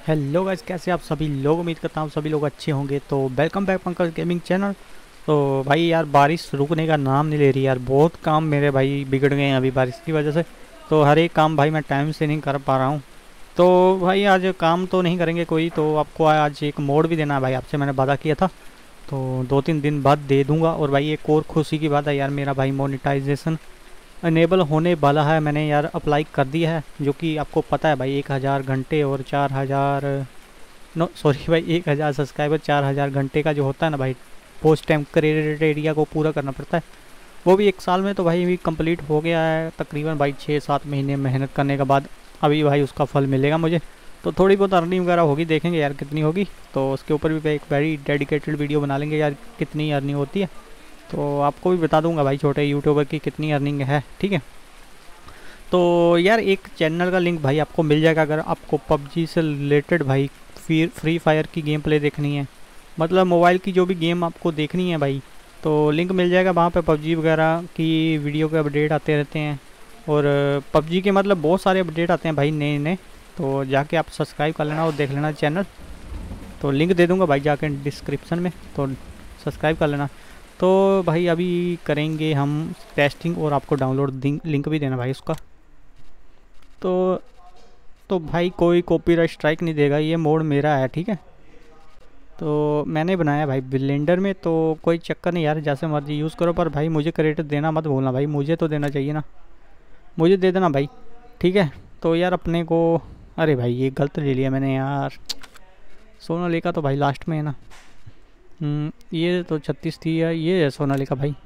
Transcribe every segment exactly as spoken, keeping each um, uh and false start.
Hello guys, कैसे आप सभी लोग। उम्मीद करता हूँ सभी लोग अच्छे होंगे। तो welcome back Pankaj gaming channel. तो भाई यार, बारिश रुकने का नाम नहीं ले रही यार। बहुत काम मेरे भाई बिगड़ गए हैं अभी बारिश की वजह से। तो हर एक काम भाई मैं टाइम से नहीं कर पा रहा हूँ। तो भाई आज काम तो नहीं करेंगे कोई, तो आपको आज एक मोड भी देना है भाई, आपसे मैंने वादा किया था। तो दो तीन दिन बाद दे दूंगा। और भाई एक और खुशी की बात है यार, मेरा भाई मोनेटाइजेशन अनेबल होने वाला है। मैंने यार अप्लाई कर दिया है, जो कि आपको पता है भाई, एक हज़ार घंटे और चार हज़ार नो सॉरी भाई, एक हज़ार सब्सक्राइबर चार हज़ार घंटे का जो होता है ना भाई, पोस्ट टाइम क्राइटेरिया को पूरा करना पड़ता है। वो भी एक साल में तो भाई भी कंप्लीट हो गया है तकरीबन भाई, छः सात महीने मेहनत करने के बाद अभी भाई उसका फल मिलेगा मुझे। तो थोड़ी बहुत अर्निंग वगैरह होगी, देखेंगे यार कितनी होगी। तो उसके ऊपर भी एक वेरी डेडिकेटेड वीडियो बना लेंगे यार, कितनी अर्निंग होती है। तो आपको भी बता दूंगा भाई, छोटे यूट्यूबर की कितनी अर्निंग है, ठीक है। तो यार एक चैनल का लिंक भाई आपको मिल जाएगा, अगर आपको पबजी से रिलेटेड भाई फ्री फ्री फायर की गेम प्ले देखनी है, मतलब मोबाइल की जो भी गेम आपको देखनी है भाई, तो लिंक मिल जाएगा वहाँ पे। पबजी वगैरह की वीडियो के अपडेट आते रहते हैं, और पबजी के मतलब बहुत सारे अपडेट आते हैं भाई नए नए। तो जाके आप सब्सक्राइब कर लेना और देख लेना चैनल। तो लिंक दे दूँगा भाई जाके डिस्क्रिप्शन में, तो सब्सक्राइब कर लेना। तो भाई अभी करेंगे हम टेस्टिंग, और आपको डाउनलोड लिंक भी देना भाई उसका। तो तो भाई कोई कॉपीराइट स्ट्राइक नहीं देगा, ये मोड मेरा है, ठीक है। तो मैंने बनाया भाई ब्लेंडर में, तो कोई चक्कर नहीं यार, जैसे मर्जी यूज़ करो। पर भाई मुझे क्रेडिट देना मत भूलना भाई, मुझे तो देना चाहिए ना, मुझे दे देना भाई, ठीक है। तो यार अपने को, अरे भाई ये गलत ले लिया मैंने यार, सोनालिका तो भाई लास्ट में है ना। हम्म, ये तो छत्तीस थी यार, ये है सोनालिका भाई।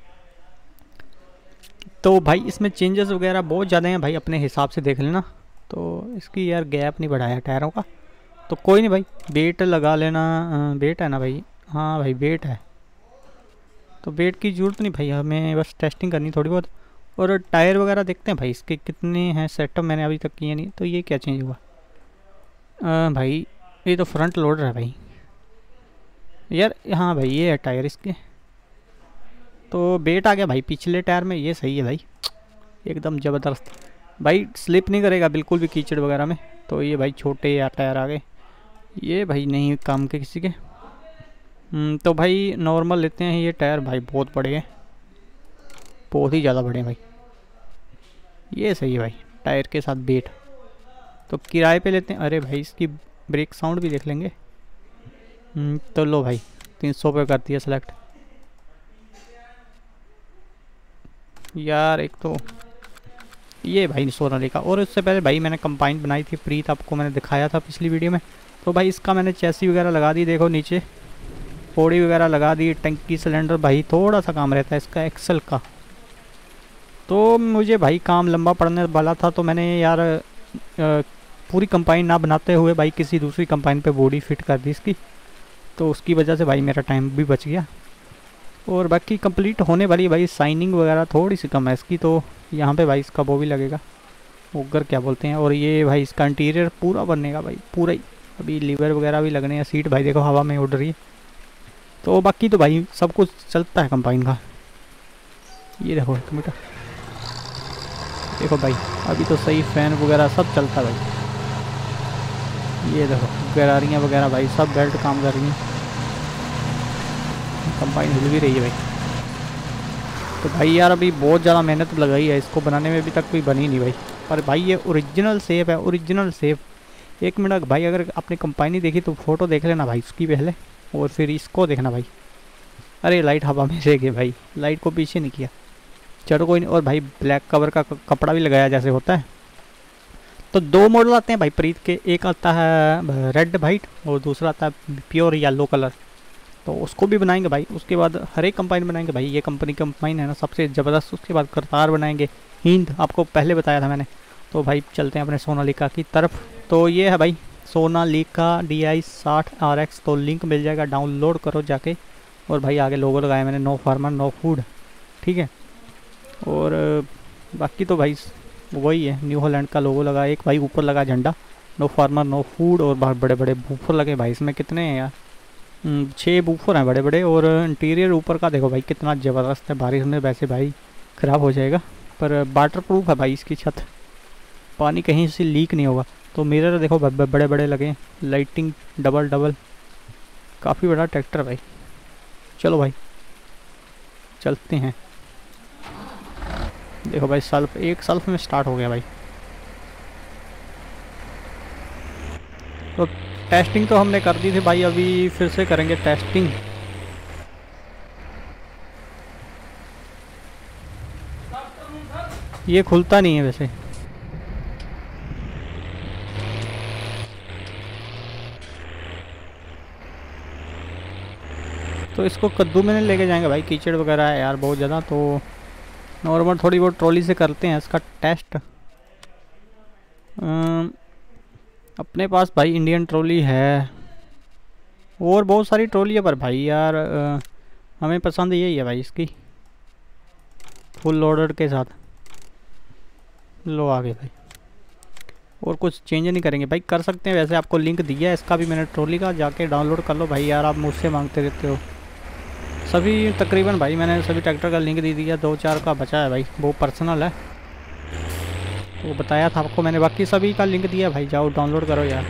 तो भाई इसमें चेंजेस वगैरह बहुत ज़्यादा हैं भाई, अपने हिसाब से देख लेना। तो इसकी यार गैप नहीं बढ़ाया टायरों का, तो कोई नहीं भाई, बेट लगा लेना। बेट है ना भाई, हाँ भाई बेट है, तो बेट की ज़रूरत नहीं भाई, हमें बस टेस्टिंग करनी थोड़ी बहुत। और टायर वगैरह देखते हैं भाई इसके कितने हैं सेटअप, मैंने अभी तक किए नहीं। तो ये क्या चेंज हुआ आ, भाई ये तो फ्रंट लोडर है भाई यार। हाँ भाई ये है टायर इसके। तो बेट आ गया भाई पिछले टायर में, ये सही है भाई, एकदम ज़बरदस्त भाई, स्लिप नहीं करेगा बिल्कुल भी कीचड़ वगैरह में। तो ये भाई छोटे या टायर आ गए, ये भाई नहीं काम के किसी के। हम्म, तो भाई नॉर्मल लेते हैं ये टायर भाई, बहुत बड़े हैं, बहुत ही ज़्यादा बड़े हैं भाई। ये सही है भाई टायर के साथ बेट। तो किराए पे लेते हैं, अरे भाई इसकी ब्रेक साउंड भी देख लेंगे। हम्म, तो लो भाई तीन सौ पे कर दिया सेलेक्ट। यार एक तो ये भाई सोनालिका, और उससे पहले भाई मैंने कंपाइन बनाई थी प्रीत, आपको मैंने दिखाया था पिछली वीडियो में। तो भाई इसका मैंने चैसी वगैरह लगा दी, देखो नीचे पौड़ी वगैरह लगा दी, टंकी सिलेंडर भाई थोड़ा सा काम रहता है इसका एक्सल का। तो मुझे भाई काम लंबा पड़ने वाला था, तो मैंने यार आ, पूरी कंपाइन ना बनाते हुए भाई किसी दूसरी कंपाइन पे बॉडी फिट कर दी इसकी। तो उसकी वजह से भाई मेरा टाइम भी बच गया। और बाकी कंप्लीट होने वाली भाई, साइनिंग वगैरह थोड़ी सी कम है इसकी, तो यहाँ पे भाई इसका वो भी लगेगा, ओगर क्या बोलते हैं। और ये भाई इसका इंटीरियर पूरा बनेगा भाई, पूरा ही। अभी लीवर वगैरह भी लगने हैं, सीट भाई देखो हवा में उड़ रही है। तो बाकी तो भाई सब कुछ चलता है कंपाइन का। ये देखो एक मीटर, देखो भाई अभी तो सही, फैन वगैरह सब चलता है भाई। ये देखो गरारियाँ वगैरह भाई सब बेल्ट काम कर रही हैं, कंपाइन हिल भी रही है भाई। तो भाई यार अभी बहुत ज़्यादा मेहनत लगाई है इसको बनाने में, अभी तक कोई बनी नहीं भाई। पर भाई ये ओरिजिनल सेफ है, ओरिजिनल सेफ। एक मिनट भाई, अगर आपने कंपाइनी देखी तो फ़ोटो देख लेना भाई उसकी पहले, और फिर इसको देखना भाई। अरे लाइट हवा में रह गई भाई, लाइट को पीछे नहीं किया, चलो कोई नहीं। और भाई ब्लैक कवर का कपड़ा भी लगाया जैसे होता है। तो दो मॉडल आते हैं भाई प्रीत के, एक आता है रेड वाइट और दूसरा आता है प्योर येलो कलर। तो उसको भी बनाएंगे भाई, उसके बाद हर एक कंपाइन बनाएंगे भाई। ये कंपनी कंपाइन है ना सबसे ज़बरदस्त, उसके बाद करतार बनाएंगे, हिंद आपको पहले बताया था मैंने। तो भाई चलते हैं अपने सोनालिका की तरफ। तो ये है भाई सोनालिका डी आई साठ आर एक्स, तो लिंक मिल जाएगा, डाउनलोड करो जाके। और भाई आगे लोगो लगाया मैंने, नो फार्मर नो फूड, ठीक है। और बाकी तो भाई वही है, न्यू हॉलैंड का लोगो लगा, एक भाई ऊपर लगा झंडा, नो फार्मर नो फूड। और बहुत बड़े बड़े बूफर लगे भाई, इसमें कितने हैं यार, छः बूफर हैं बड़े बड़े। और इंटीरियर ऊपर का देखो भाई कितना ज़बरदस्त है, बारिश में वैसे भाई ख़राब हो जाएगा, पर वाटर प्रूफ है भाई इसकी छत, पानी कहीं से लीक नहीं होगा। तो मिरर देखो बड़े बड़े लगे, लाइटिंग डबल डबल, काफ़ी बड़ा ट्रैक्टर भाई। चलो भाई चलते हैं। देखो भाई सल्फ, एक सल्फ में स्टार्ट हो गया भाई। तो टेस्टिंग तो हमने कर दी थी भाई, अभी फिर से करेंगे टेस्टिंग। ये खुलता नहीं है वैसे। तो इसको कद्दू में नहीं लेके जाएंगे भाई, कीचड़ वगैरह है यार बहुत ज़्यादा। तो नॉर्मल थोड़ी बहुत ट्रॉली से करते हैं इसका टेस्ट। अपने पास भाई इंडियन ट्रॉली है और बहुत सारी ट्रॉली है, पर भाई यार आ, हमें पसंद यही है भाई इसकी, फुल लोडर के साथ। लो आगे भाई, और कुछ चेंज नहीं करेंगे भाई। कर सकते हैं वैसे, आपको लिंक दिया है इसका भी मैंने ट्रॉली का, जाके डाउनलोड कर लो भाई। यार आप मुझसे मांगते रहते हो सभी, तकरीबन भाई मैंने सभी ट्रैक्टर का लिंक दे दिया। दो चार का बचा है भाई, वो पर्सनल है, तो बताया था आपको मैंने। बाकी सभी का लिंक दिया भाई, जाओ डाउनलोड करो यार।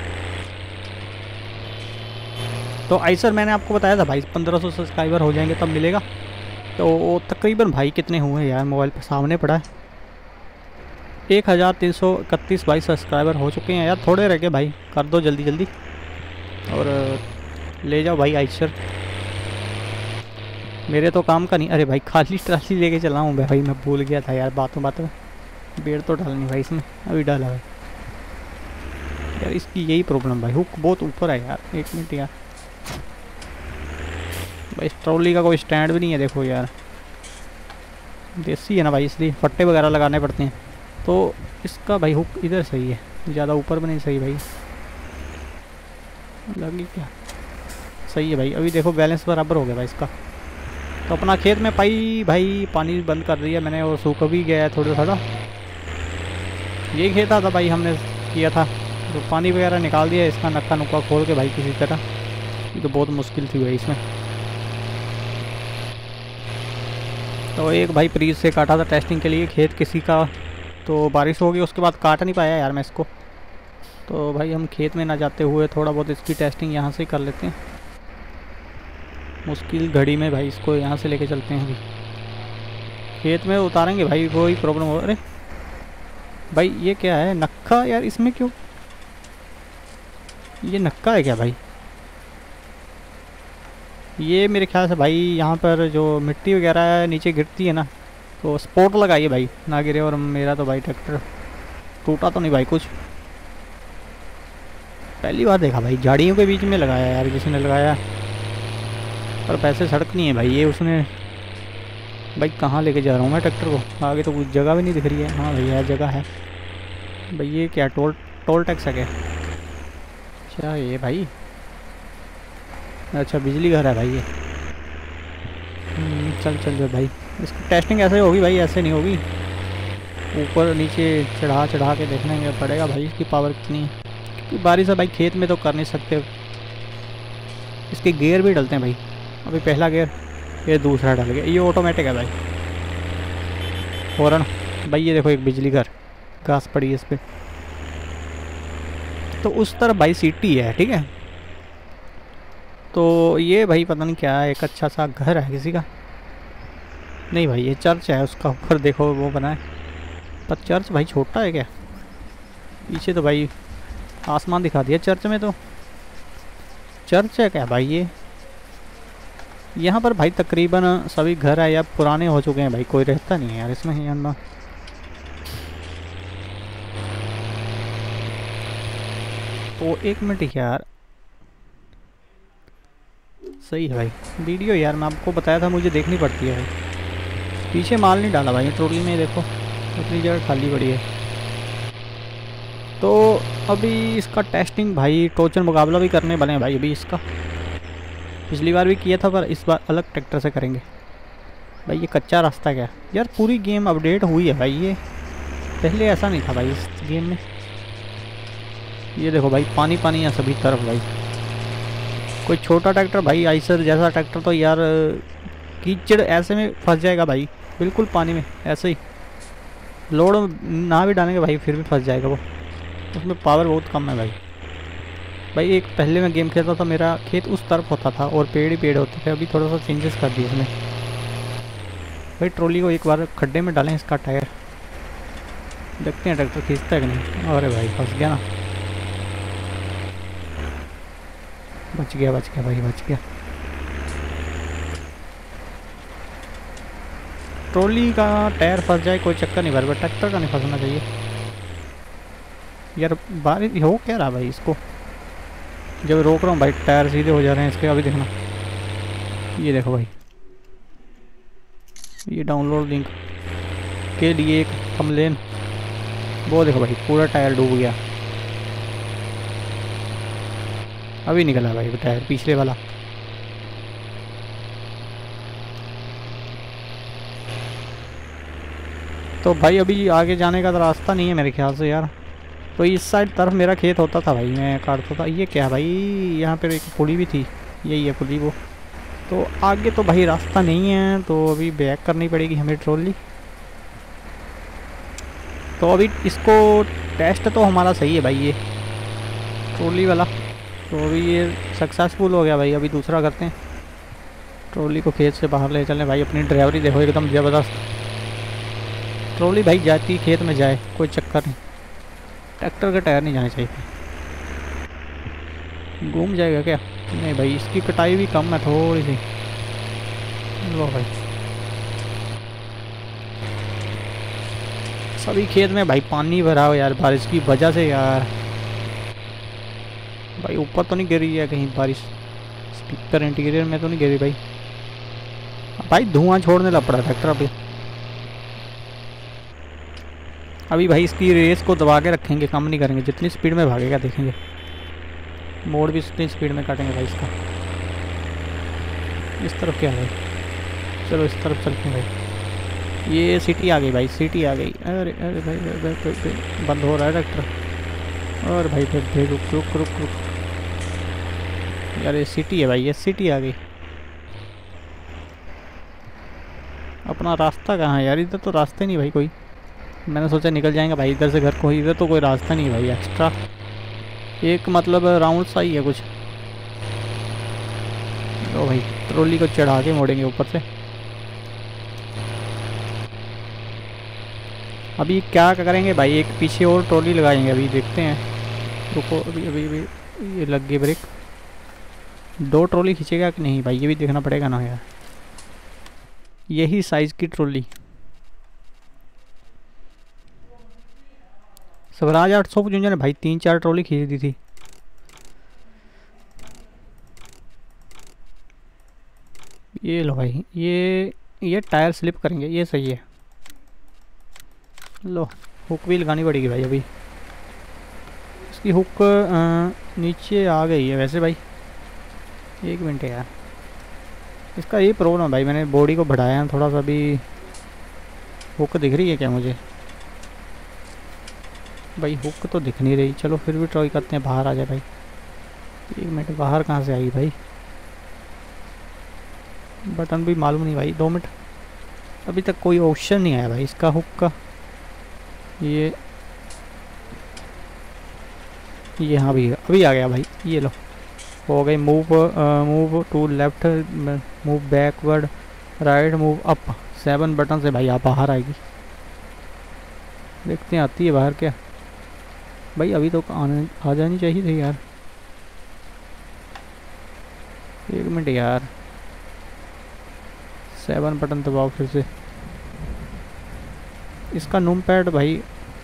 तो आइसर मैंने आपको बताया था भाई पंद्रह सौ सब्सक्राइबर हो जाएंगे तब मिलेगा। तो तकरीबन भाई कितने हुए यार, मोबाइल पर सामने पड़ा है, एक हज़ार तीन सौ इकतीस भाई सब्सक्राइबर हो चुके हैं यार। थोड़े रह गए भाई, कर दो जल्दी जल्दी और ले जाओ भाई आइसर। मेरे तो काम का नहीं। अरे भाई खाली ट्राली लेके चला हूँ भाई, मैं भूल गया था यार बातों बातों में। बेड़ तो डालनी भाई इसमें, अभी डाला भाई यार। इसकी यही प्रॉब्लम भाई, हुक बहुत ऊपर है यार। एक मिनट यार भाई, इस ट्रॉली का कोई स्टैंड भी नहीं है देखो यार, देसी है ना भाई, इसलिए फट्टे वगैरह लगाने पड़ते हैं। तो इसका भाई हुक इधर सही है, ज़्यादा ऊपर भी नहीं सही भाई। लगी क्या सही है भाई। अभी देखो बैलेंस बराबर हो गया भाई इसका। तो अपना खेत में पाई भाई पानी बंद कर दिया मैंने, और सूख भी गया है थोड़ा थोड़ा। ये खेत था भाई हमने किया था, तो पानी वगैरह निकाल दिया इसका, नक्का नुक्का खोल के भाई किसी तरह। ये तो बहुत मुश्किल थी भाई इसमें। तो एक भाई प्रीज से काटा था टेस्टिंग के लिए खेत किसी का, तो बारिश हो गई उसके बाद काट नहीं पाया यार मैं इसको। तो भाई हम खेत में ना जाते हुए थोड़ा बहुत इसकी टेस्टिंग यहाँ से कर लेते हैं। मुश्किल घड़ी में भाई इसको यहाँ से लेके चलते हैं, अभी खेत में उतारेंगे भाई, कोई प्रॉब्लम हो। अरे भाई ये क्या है नक्का यार, इसमें क्यों ये नक्का है क्या भाई? ये मेरे ख्याल से भाई यहाँ पर जो मिट्टी वगैरह नीचे गिरती है ना, तो स्पॉट लगाइए भाई ना गिरे। और मेरा तो भाई ट्रैक्टर टूटा तो नहीं भाई कुछ? पहली बार देखा भाई, झाड़ियों के बीच में लगाया यार किसी ने लगाया, पर पैसे सड़क नहीं है भाई। ये उसने भाई कहाँ लेके जा रहा हूँ मैं ट्रैक्टर को, आगे तो कुछ जगह भी नहीं दिख रही है। हाँ भैया जगह है भाई। ये क्या टोल टोल टैक्स है क्या? अच्छा ये भाई, अच्छा बिजली घर है भाई ये। चल चल जो भाई, इसकी टेस्टिंग ऐसे होगी भाई, ऐसे नहीं होगी। ऊपर नीचे चढ़ा चढ़ा के देखने पड़ेगा भाई इसकी पावर कितनी है, क्योंकि बारिश है भाई खेत में तो कर नहीं सकते। इसके गियर भी डलते हैं भाई, अभी पहला गियर, ये दूसरा डल गया। ये ऑटोमेटिक है भाई। हॉर्न भाई, ये देखो एक बिजली घर, घास पड़ी है इस पर। तो उस तरफ भाई सिटी है, ठीक है। तो ये भाई पता नहीं क्या है, एक अच्छा सा घर है किसी का। नहीं भाई ये चर्च है, उसका ऊपर देखो वो बना है, पर चर्च भाई छोटा है क्या? पीछे तो भाई आसमान दिखा दिया चर्च में, तो चर्च है क्या भाई ये? यहाँ पर भाई तकरीबन सभी घर है या पुराने हो चुके हैं भाई, कोई रहता नहीं है यार इसमें यहाँ। तो एक मिनट यार, सही है भाई वीडियो यार, मैं आपको बताया था मुझे देखनी पड़ती है भाई। पीछे माल नहीं डाला भाई ट्रॉली में, देखो उतनी जगह खाली पड़ी है। तो अभी इसका टेस्टिंग भाई, टोचन मुकाबला भी करने वाले हैं भाई अभी इसका। पिछली बार भी किया था, पर इस बार अलग ट्रैक्टर से करेंगे भाई। ये कच्चा रास्ता क्या यार, पूरी गेम अपडेट हुई है भाई, ये पहले ऐसा नहीं था भाई इस गेम में। ये देखो भाई पानी पानी है सभी तरफ भाई। कोई छोटा ट्रैक्टर भाई, आइसर जैसा ट्रैक्टर तो यार कीचड़ ऐसे में फंस जाएगा भाई, बिल्कुल पानी में ऐसे ही। लोड ना भी डालेंगे भाई फिर भी फंस जाएगा वो। उसमें पावर बहुत कम है भाई। भाई एक पहले मैं गेम खेलता था, मेरा खेत उस तरफ होता था और पेड़ ही पेड़ होते थे। अभी थोड़ा सा चेंजेस कर दिए इसमें। भाई ट्रॉली को एक बार खड्डे में डालें इसका टायर, देखते हैं ट्रैक्टर खींचता है कि नहीं। अरे भाई फंस गया ना, बच गया बच गया भाई बच गया। ट्रॉली का टायर फंस जाए कोई चक्कर नहीं, भाई ट्रैक्टर का नहीं फंसना चाहिए यार। बारिश हो क्या रहा भाई इसको, जब रोक रहा हूँ भाई टायर सीधे हो जा रहे हैं इसके। अभी देखना, ये देखो भाई, ये डाउनलोड लिंक के लिए एक थंबनेल, वो देखो भाई पूरा टायर डूब गया। अभी निकला भाई वो टायर पिछले वाला। तो भाई अभी आगे जाने का तो रास्ता नहीं है मेरे ख्याल से यार। तो इस साइड तरफ मेरा खेत होता था भाई, मैं काटता था। ये क्या भाई, यहाँ पर एक पुली भी थी, यही है पुली वो। तो आगे तो भाई रास्ता नहीं है, तो अभी बैक करनी पड़ेगी हमें ट्रॉली। तो अभी इसको टेस्ट तो हमारा सही है भाई ये ट्रॉली वाला। तो अभी ये सक्सेसफुल हो गया भाई। अभी दूसरा करते हैं, ट्रॉली को खेत से बाहर ले चलें भाई। अपनी ड्राइवरी देखो एकदम ज़बरदस्त। ट्रॉली भाई जाती खेत में जाए कोई चक्कर नहीं, ट्रैक्टर का टायर नहीं जाना चाहिए। घूम जाएगा क्या, नहीं भाई इसकी कटाई भी कम है थोड़ी सी। लो भाई सभी खेत में भाई पानी भरा हो यार बारिश की वजह से यार। भाई ऊपर तो नहीं गिरी है कहीं बारिश, स्पीकर इंटीरियर में तो नहीं गिरी भाई। भाई धुआं छोड़ने लग पड़ा ट्रैक्टर अभी। अभी भाई इसकी रेस को दबा के रखेंगे, कम नहीं करेंगे। जितनी स्पीड में भागेगा देखेंगे, मोड़ भी उतनी स्पीड में काटेंगे भाई इसका। इस तरफ क्या है, चलो इस तरफ चलते हैं भाई। ये सिटी आ गई भाई, सिटी आ गई। अरे अरे भाई, भाई, भाई, भाई, भाई बंद हो रहा है ट्रैक्टर। और भाई फिर फिर रुक रुक रुक रुक यार, ये सिटी है भाई, ये सिटी आ गई। अपना रास्ता कहाँ है यार, इधर तो रास्ते नहीं भाई कोई। मैंने सोचा निकल जाएंगे भाई इधर से घर को, इधर तो कोई रास्ता नहीं भाई एक्स्ट्रा। एक मतलब राउंड सा ही है कुछ। तो भाई ट्रॉली को चढ़ा के मोड़ेंगे ऊपर से। अभी क्या करेंगे भाई, एक पीछे और ट्रॉली लगाएंगे, अभी देखते हैं। रुको अभी अभी अभी ये लग गई ब्रेक। दो ट्रॉली खींचेगा कि नहीं भाई, ये भी देखना पड़ेगा ना यार। यही साइज़ की ट्रॉली स्वराज आठ सौ पचवंजा ने भाई तीन चार ट्रॉली खींच दी थी। ये लो भाई, ये ये टायर स्लिप करेंगे, ये सही है। लो हुक भी लगानी पड़ेगी भाई। अभी इसकी हुक आ, नीचे आ गई है वैसे भाई। एक मिनट यार, इसका ये प्रॉब्लम है भाई, मैंने बॉडी को बढ़ाया है थोड़ा सा। भी हुक दिख रही है क्या मुझे भाई? हुक तो दिख नहीं रही। चलो फिर भी ट्राई करते हैं, बाहर आ जाए भाई। एक मिनट, बाहर कहाँ से आई भाई? बटन भी मालूम नहीं भाई। दो मिनट, अभी तक कोई ऑप्शन नहीं आया भाई इसका हुक का। ये ये हाँ भी अभी आ गया भाई। ये लो हो गई। Move move to left, move backward, right, move up. Seven button से भाई आप बाहर आएगी। देखते हैं आती है बाहर क्या भाई। अभी तो आने आ जानी चाहिए थी यार। एक मिनट यार, सेवन बटन दबाओ फिर से। इसका नूम पैड भाई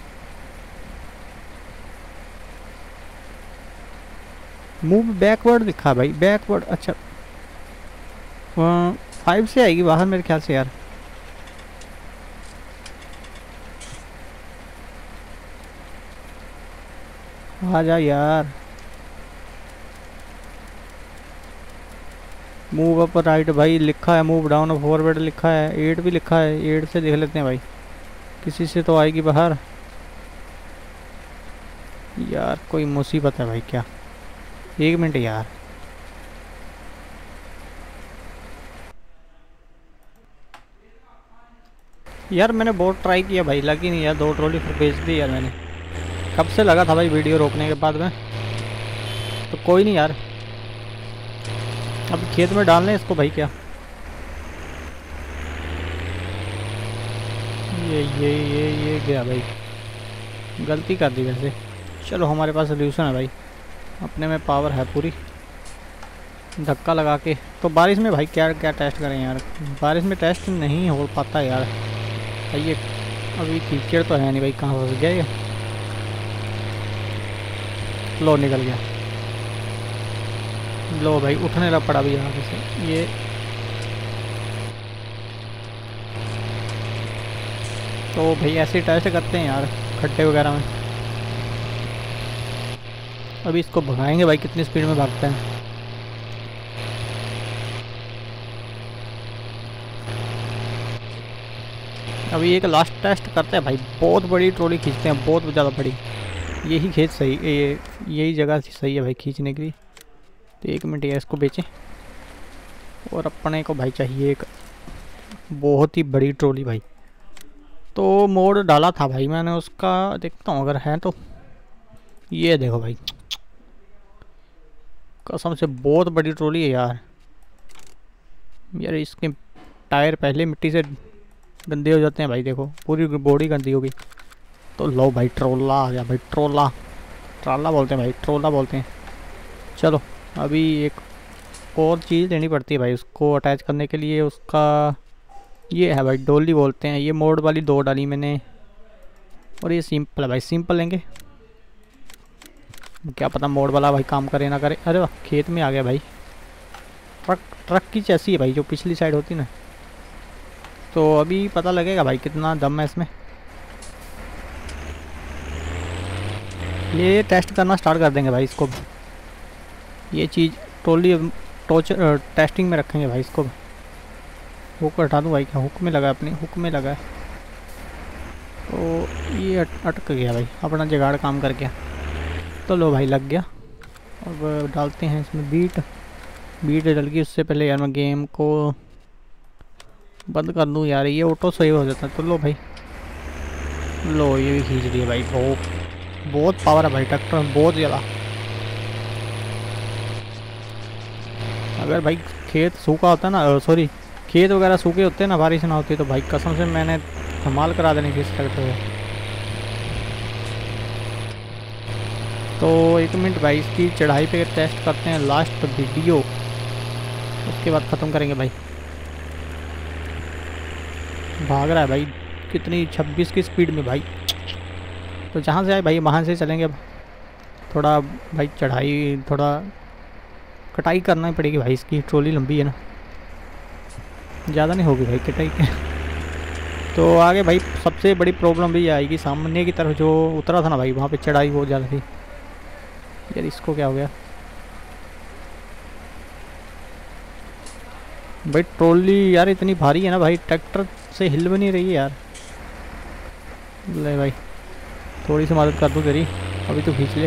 मूव बैकवर्ड दिखा भाई, बैकवर्ड। अच्छा फाइव से आएगी बाहर मेरे ख्याल से यार। आ जा यार। मूव अप राइट भाई लिखा है, मूव डाउन फॉरवर्ड लिखा है, एट भी लिखा है। एट से देख लेते हैं भाई, किसी से तो आएगी बाहर यार। कोई मुसीबत है भाई क्या? एक मिनट यार, यार मैंने बहुत ट्राई किया भाई, लगी नहीं यार। दो ट्रॉली फिर बेच दी यार मैंने। कब से लगा था भाई वीडियो रोकने के बाद में। तो कोई नहीं यार, अब खेत में डालने इसको भाई। क्या ये ये ये ये गया भाई, गलती कर दी वैसे। चलो हमारे पास सोल्यूशन है भाई, अपने में पावर है पूरी। धक्का लगा के तो बारिश में भाई क्या क्या टेस्ट करें यार, बारिश में टेस्ट नहीं हो पाता यार भाई। ये अभी कीचड़ तो है नहीं भाई, कहाँ फंस गया ये। लो निकल गया। लो भाई उठने लग पड़ा भी यहाँ से ये। तो भाई ऐसे टेस्ट करते हैं यार खड्डे वगैरह में। अभी इसको भगाएंगे भाई, कितनी स्पीड में भागते हैं। अभी एक लास्ट टेस्ट करते हैं भाई, बहुत बड़ी ट्रॉली खींचते हैं, बहुत ज़्यादा बड़ी। यही खेत सही, ये यही जगह सही है भाई खींचने के लिए। तो एक मिनट या इसको बेचें, और अपने को भाई चाहिए एक बहुत ही बड़ी ट्रॉली भाई। तो मोड़ डाला था भाई मैंने उसका, देखता हूँ अगर है तो। ये देखो भाई, कसम से बहुत बड़ी ट्रॉली है यार। यार इसके टायर पहले मिट्टी से गंदे हो जाते हैं भाई, देखो पूरी बॉडी गंदी होगी। तो लो भाई ट्रोला आ गया भाई, ट्रोला ट्राला बोलते हैं भाई, ट्रोला बोलते हैं। चलो अभी एक और चीज़ लेनी पड़ती है भाई उसको अटैच करने के लिए। उसका ये है भाई, डोली बोलते हैं। ये मोड वाली दो डाली मैंने, और ये सिंपल है भाई, सिंपल लेंगे। क्या पता मोड वाला भाई काम करे ना करे। अरे वाह खेत में आ गया भाई। ट्रक ट्रक की चैसी है भाई, जो पिछली साइड होती ना। तो अभी पता लगेगा भाई कितना दम है इसमें। ये टेस्ट करना स्टार्ट कर देंगे भाई इसको। ये चीज़ ट्रॉली टोच टेस्टिंग में रखेंगे भाई इसको। हुक हटा दूँ भाई, क्या हुक में लगा है, अपनी हुक में लगा है। तो ये अट, अटक गया भाई, अपना जुगाड़ काम कर गया। तो लो भाई लग गया। अब डालते हैं इसमें बीट। बीट डल गई, उससे पहले यार मैं गेम को बंद कर दूँ यार, ये ऑटो सेव हो जाता है। तो लो भाई, लो ये भी खींच दिया भाई। बहुत बहुत पावर है भाई ट्रैक्टर में, बहुत ज़्यादा। अगर भाई खेत सूखा होता है ना, सॉरी खेत वगैरह सूखे होते हैं ना, बारिश ना होती तो भाई कसम से मैंने धमाल करा देनी थी इस ट्रैक्टर में। तो एक मिनट भाई, इसकी चढ़ाई पे टेस्ट करते हैं लास्ट वीडियो, उसके बाद ख़त्म करेंगे भाई। भाग रहा है भाई कितनी, छब्बीस की स्पीड में भाई। तो जहाँ से आए भाई वहाँ से चलेंगे। अब थोड़ा भाई चढ़ाई, थोड़ा कटाई करना ही पड़ेगी भाई, इसकी ट्रॉली लंबी है ना, ज़्यादा नहीं होगी भाई कटाई के। तो आगे भाई सबसे बड़ी प्रॉब्लम भी आएगी, सामने की तरफ जो उतरा था ना भाई, वहाँ पे चढ़ाई बहुत ज़्यादा थी। यार इसको क्या हो गया भाई, ट्रॉली यार इतनी भारी है ना भाई, ट्रैक्टर से हिल भी नहीं रही है यार। ले भाई थोड़ी सी मदद कर दूँ तेरी, अभी तो खींच ले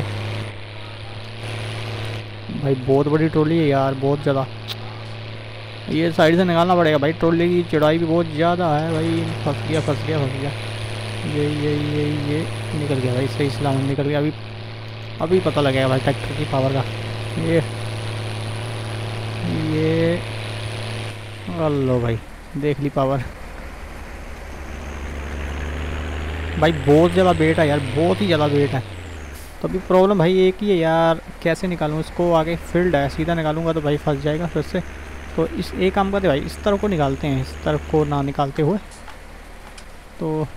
भाई। बहुत बड़ी ट्रॉली है यार, बहुत ज़्यादा। ये साइड से निकालना पड़ेगा भाई, ट्रॉली की चढ़ाई भी बहुत ज़्यादा है भाई। फंस गया फंस गया फंस गया। ये ये ये ये निकल गया भाई, सही सलामत निकल गया। अभी अभी पता लगेगा भाई ट्रैक्टर की पावर का। ये ये लो भाई देख ली पावर भाई, बहुत ज़्यादा वेट है यार, बहुत ही ज़्यादा वेट है। तो अभी प्रॉब्लम भाई एक ही है यार, कैसे निकालूँ इसको। आगे फील्ड है, सीधा निकालूंगा तो भाई फंस जाएगा फिर से। तो इस एक काम करते भाई, इस तरफ को निकालते हैं, इस तरफ को ना निकालते हुए। तो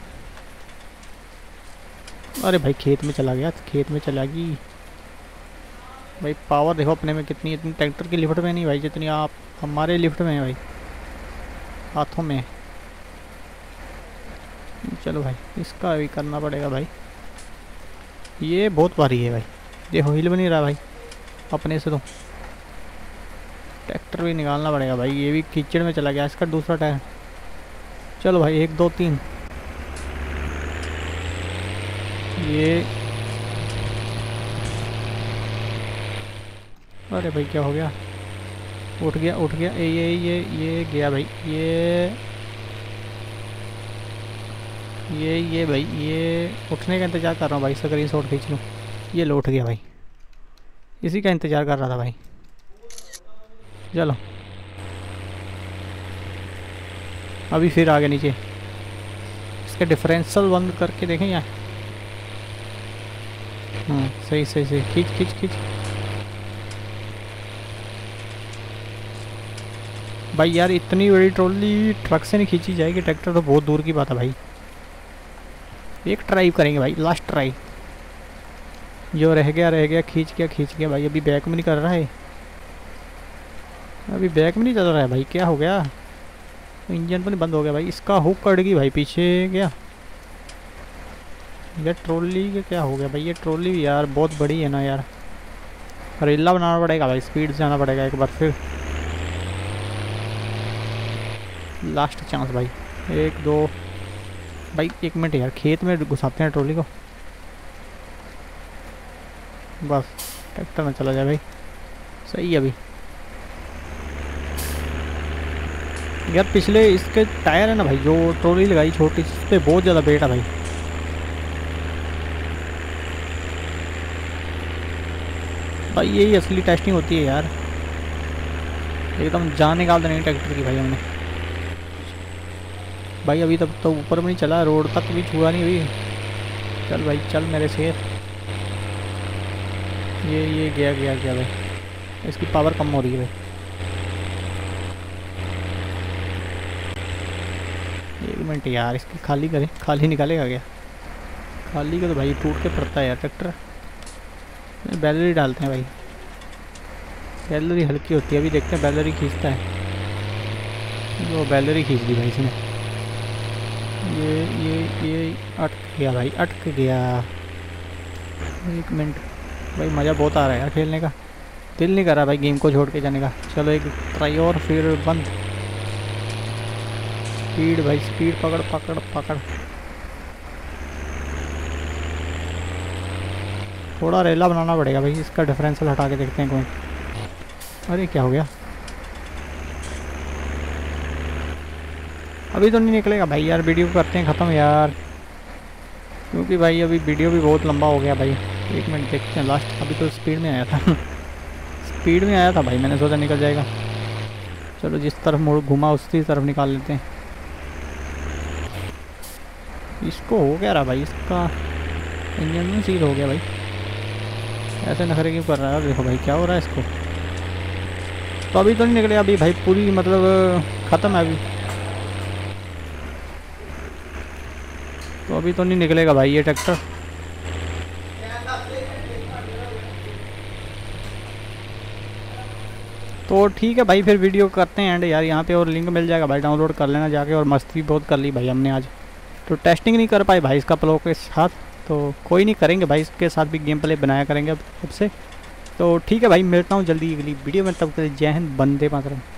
अरे भाई खेत में चला गया, खेत में चला गई भाई। पावर देखो अपने में कितनी, इतनी ट्रैक्टर की लिफ्ट में नहीं भाई जितनी आप हमारे लिफ्ट में है भाई, हाथों में। चलो भाई इसका भी करना पड़ेगा भाई, ये बहुत भारी है भाई। देखो हिल भी नहीं रहा भाई अपने से। तो ट्रैक्टर भी निकालना पड़ेगा भाई, ये भी कीचड़ में चला गया इसका दूसरा टायर। चलो भाई एक दो तीन, ये अरे भाई क्या हो गया, उठ गया उठ गया। ये ये ये गया भाई, ये ये ये भाई ये उठने का इंतज़ार कर रहा हूँ भाई, स्क्रीन शॉट खींच लूँ। ये लो उठ गया भाई, इसी का इंतज़ार कर रहा था भाई। चलो अभी फिर आगे नीचे इसके डिफरेंशियल बंद करके देखें यार। हाँ सही सही सही, खींच खींच खींच भाई। यार इतनी बड़ी ट्रॉली ट्रक से नहीं खींची जाएगी, ट्रैक्टर तो बहुत दूर की बात है भाई। एक ट्राई करेंगे भाई, लास्ट ट्राई। जो रह गया रह गया, खींच गया खींच गया भाई। अभी बैक में नहीं कर रहा है, अभी बैक में नहीं चल रहा है भाई। क्या हो गया, इंजन पर बंद हो गया भाई। इसका हुक कट गई भाई पीछे गया। यार ट्रॉली का क्या हो गया भाई, ये ट्रॉली भी यार बहुत बड़ी है ना यार। रेला बनाना पड़ेगा भाई, स्पीड से जाना पड़ेगा एक बार फिर। लास्ट चांस भाई, एक दो भाई। एक मिनट यार, खेत में घुसाते हैं ट्रॉली को, बस ट्रैक्टर में चला जाए भाई। सही है अभी यार। पिछले इसके टायर है ना भाई, जो ट्रॉली लगाई छोटी, इस पर बहुत ज़्यादा वेट है भाई। भाई यही असली टेस्टिंग होती है यार, एकदम जान निकाल देनी ट्रैक्टर की भाई हमने। भाई अभी तक तो ऊपर में नहीं चला, रोड तक भी छुआ नहीं हुई। चल भाई चल मेरे शेर। ये ये गया गया गया भाई, इसकी पावर कम हो रही है भाई। एक मिनट यार, इसकी खाली करें, खाली निकालेगा क्या? खाली का तो भाई टूट के पड़ता है यार ट्रैक्टर। बैलरी डालते हैं भाई, बैलरी हल्की होती है। अभी देखते हैं बैलरी खींचता है। वो बैलरी खींच दी भाई इसने। ये ये ये अटक गया भाई, अटक गया। एक मिनट भाई, मज़ा बहुत आ रहा है यार खेलने का। दिल नहीं कर रहा भाई गेम को छोड़ के जाने का। चलो एक ट्राई और फिर बंद। स्पीड भाई स्पीड, पकड़ पकड़ पकड़। थोड़ा रेला बनाना पड़ेगा भाई, इसका डिफरेंशियल हटा के देखते हैं कौन। अरे क्या हो गया, अभी तो नहीं निकलेगा भाई यार। वीडियो करते हैं ख़त्म यार, क्योंकि भाई अभी वीडियो भी बहुत लंबा हो गया भाई। एक मिनट देखते हैं लास्ट। अभी तो स्पीड में आया था स्पीड में आया था भाई, मैंने सोचा निकल जाएगा। चलो जिस तरफ मुड़ घुमा उसी तरफ निकाल लेते हैं। इसको हो गया रहा भाई, इसका इंजन में सील हो गया भाई। ऐसे नखरे क्यों कर रहा है? देखो भाई क्या हो रहा है इसको। तो अभी तो नहीं निकले अभी भाई, पूरी मतलब ख़त्म है अभी तो। अभी तो नहीं निकलेगा भाई ये ट्रैक्टर। तो ठीक है भाई, फिर वीडियो करते हैं एंड यार। यहाँ पे और लिंक मिल जाएगा भाई, डाउनलोड कर लेना जाके। और मस्ती बहुत कर ली भाई हमने आज। तो टेस्टिंग नहीं कर पाए भाई इसका प्रो के साथ, तो कोई नहीं, करेंगे भाई इसके साथ भी गेम प्ले बनाया करेंगे अब से। तो ठीक है भाई, मिलता हूँ जल्दी अगली वीडियो में। तब तक जय हिंद, वंदे मातरम।